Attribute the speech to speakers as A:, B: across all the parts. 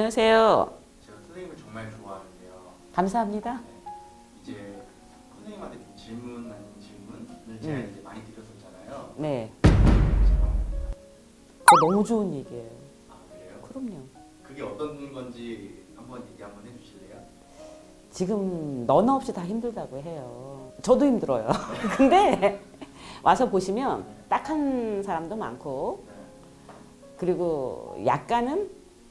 A: 안녕하세요.
B: 제가 선생님을 정말 좋아하는데요.
A: 감사합니다.
B: 네, 이제 선생님한테 질문 아닌 질문을 제가 이제 많이 드렸었잖아요.
A: 네.
B: 제가
A: 그거 너무 좋은 얘기예요.
B: 아 그래요?
A: 그럼요.
B: 그게 어떤 건지 한번 얘기 한번 해주실래요?
A: 지금 너나 없이 다 힘들다고 해요. 저도 힘들어요. 근데 와서 보시면 딱한 사람도 많고
B: 네.
A: 그리고 약간은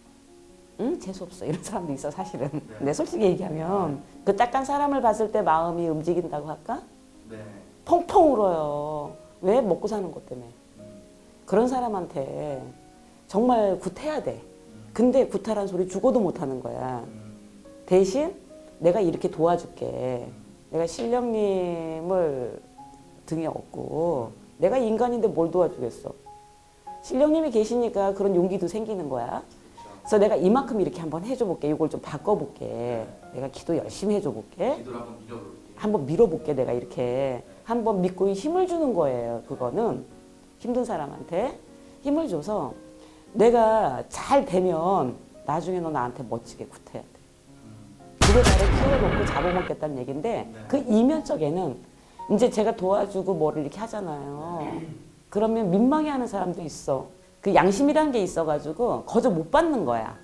A: 재수없어 이런 사람도 있어 사실은.
B: 네.
A: 근데 솔직히 얘기하면 그 딱한 사람을 봤을 때 마음이 움직인다고 할까?
B: 네.
A: 펑펑 울어요. 왜? 먹고 사는 것 때문에.
B: 음,
A: 그런 사람한테 정말 굿해야 돼. 근데 굿하란 소리 죽어도 못하는 거야. 대신 내가 이렇게 도와줄게. 내가 신령님을 등에 업고 내가 인간인데 뭘 도와주겠어. 신령님이 계시니까 그런 용기도 생기는 거야. 그래서 내가 이만큼 이렇게 한번 해줘 볼게. 이걸 좀 바꿔볼게. 내가 기도 열심히 해줘 볼게.
B: 기도를 한번 밀어볼게요.
A: 한번 밀어볼게. 내가 이렇게 한번 믿고 힘을 주는 거예요. 그거는 힘든 사람한테 힘을 줘서 내가 잘 되면 나중에 너 나한테 멋지게 굿해야 돼. 그게 바로 키워놓고 잡아먹겠다는 얘기인데 그 이면적에는 이제 제가 도와주고 뭐를 이렇게 하잖아요. 그러면 민망해하는 사람도 있어. 그 양심이란 게 있어가지고 거저 못 받는 거야.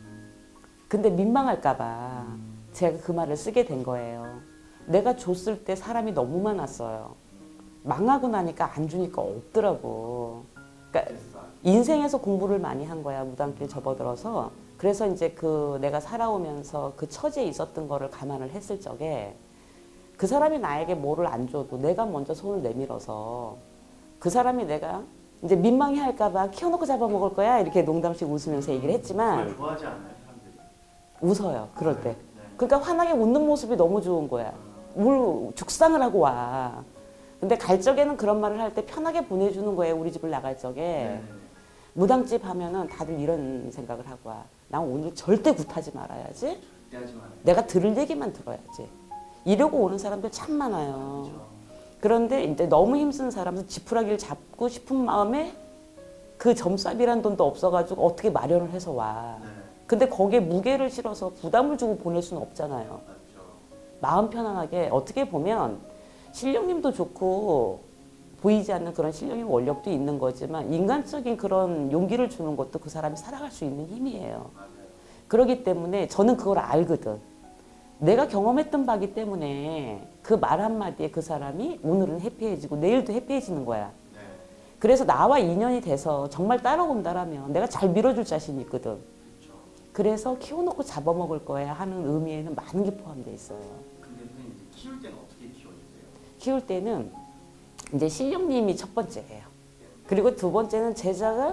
A: 근데 민망할까봐 제가 그 말을 쓰게 된 거예요. 내가 줬을 때 사람이 너무 많았어요. 망하고 나니까 안 주니까 없더라고. 그러니까 인생에서 공부를 많이 한 거야. 무당길 접어들어서. 그래서 이제 그 내가 살아오면서 그 처지에 있었던 거를 감안을 했을 적에 그 사람이 나에게 뭐를 안 줘도 내가 먼저 손을 내밀어서 그 사람이 내가 이제 민망해 할까봐 키워놓고 잡아먹을 거야 이렇게 농담식 웃으면서 얘기를 했지만
B: 정말 좋아하지 않아요 사람들이?
A: 웃어요 그럴 때.
B: 네.
A: 그러니까 환하게 웃는 모습이 너무 좋은 거야. 뭘 죽상을 하고 와. 근데 갈 적에는 그런 말을 할 때 편하게 보내주는 거예요. 우리 집을 나갈 적에.
B: 네.
A: 무당집 하면은 다들 이런 생각을 하고 와. 난 오늘 절대 굿하지 말아야지.
B: 절대 하지 말아요.
A: 내가 들을 얘기만 들어야지. 이러고 오는 사람들 참 많아요.
B: 그렇죠.
A: 그런데 이제 너무 힘쓰는 사람은 지푸라기를 잡고 싶은 마음에 그 점삽이란 돈도 없어가지고 어떻게 마련을 해서 와.
B: 네.
A: 근데 거기에 무게를 실어서 부담을 주고 보낼 수는 없잖아요.
B: 맞죠.
A: 마음 편안하게 어떻게 보면 신령님도 좋고 보이지 않는 그런 신령님 원력도 있는 거지만 인간적인 그런 용기를 주는 것도 그 사람이 살아갈 수 있는 힘이에요.
B: 맞아요.
A: 그렇기 때문에 저는 그걸 알거든. 내가 경험했던 바기 때문에 그 말 한마디에 그 사람이 오늘은 해피해지고 내일도 해피해지는 거야.
B: 네.
A: 그래서 나와 인연이 돼서 정말 따라온다라면 내가 잘 밀어줄 자신이 있거든.
B: 그렇죠.
A: 그래서 키워놓고 잡아먹을 거야 하는 의미에는 많은 게 포함되어 있어요.
B: 근데 선생님 이제 키울 때는 어떻게 키워주세요?
A: 키울 때는 이제 신령님이 첫 번째예요. 그리고 두 번째는 제자가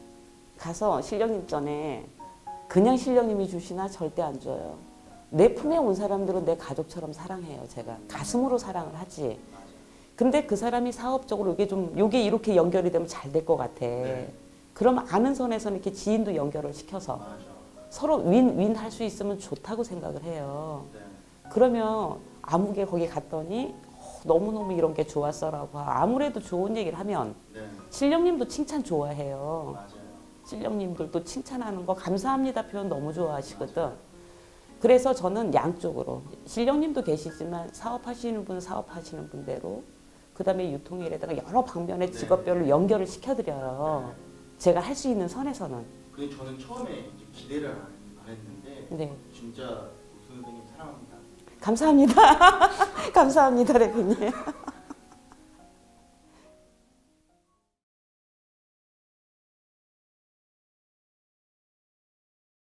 A: 가서 신령님 전에 그냥 신령님이 주시나 절대 안 줘요. 내 품에 온 사람들은 내 가족처럼 사랑해요. 제가 가슴으로 사랑을 하지. 근데 그 사람이 사업적으로 요게 이렇게 연결이 되면 잘 될 것 같아.
B: 네.
A: 그럼 아는 선에서는 이렇게 지인도 연결을 시켜서
B: 맞아.
A: 서로 윈윈 할 수 있으면 좋다고 생각을 해요.
B: 네.
A: 그러면 아무개 거기 갔더니 너무너무 이런 게 좋았어라고 아무래도 좋은 얘기를 하면
B: 네.
A: 신령님도 칭찬 좋아해요.
B: 맞아요.
A: 신령님들도 칭찬하는 거 감사합니다 표현 너무 좋아하시거든. 그래서 저는 양쪽으로 신령님도 계시지만 사업하시는 분은 사업하시는 분대로 그 다음에 유통일에다가 여러 방면의 직업별로 연결을 시켜드려요. 제가 할 수 있는 선에서는.
B: 근데 저는 처음에 이제 기대를 안 했는데
A: 네.
B: 진짜 우수 선생님 사랑합니다.
A: 감사합니다. 감사합니다, 대표님.